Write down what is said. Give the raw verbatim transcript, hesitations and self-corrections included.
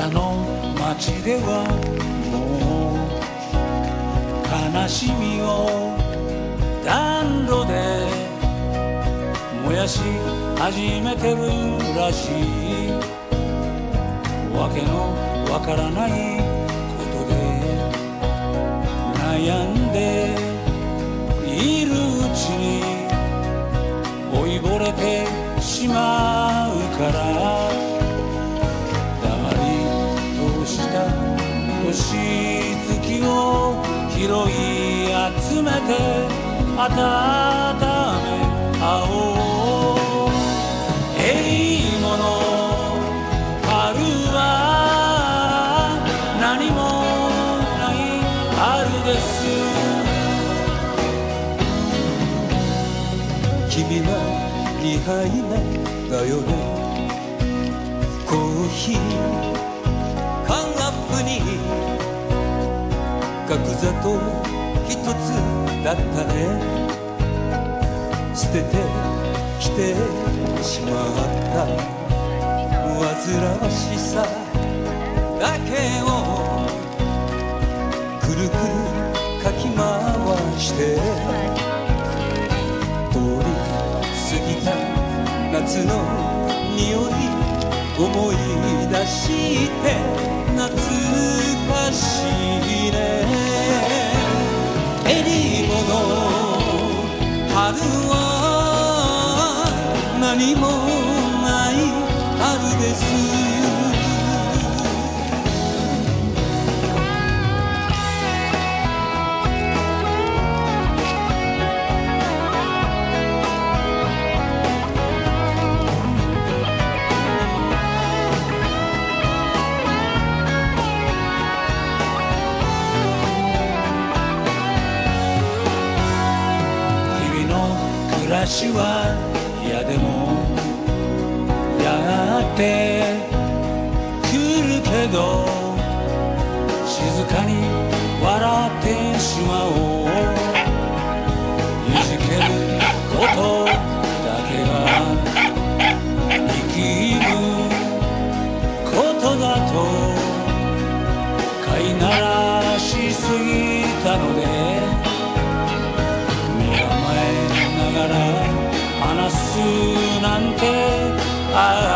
の街ではもう悲しみを暖炉で燃やし始めてるらしい。わけのわからないことで悩んでいるうちに老いぼれてしまうから、黙りとした星月を拾い集めて温め合おう。えりもの春は何もない春です。 君はにはいめだよね。コーヒーカップに角砂糖ひとつだったね。捨ててきてしまった煩わしさだけをくるくるかき回して通り過ぎた夏の匂い思い出して懐かしいね。えりもの春は何もない春です。 暮らしは嫌でもやってくるけど、静かに笑ってしまおう。いじけることだけが生きることだと飼いならしすぎたので、話すなんてあ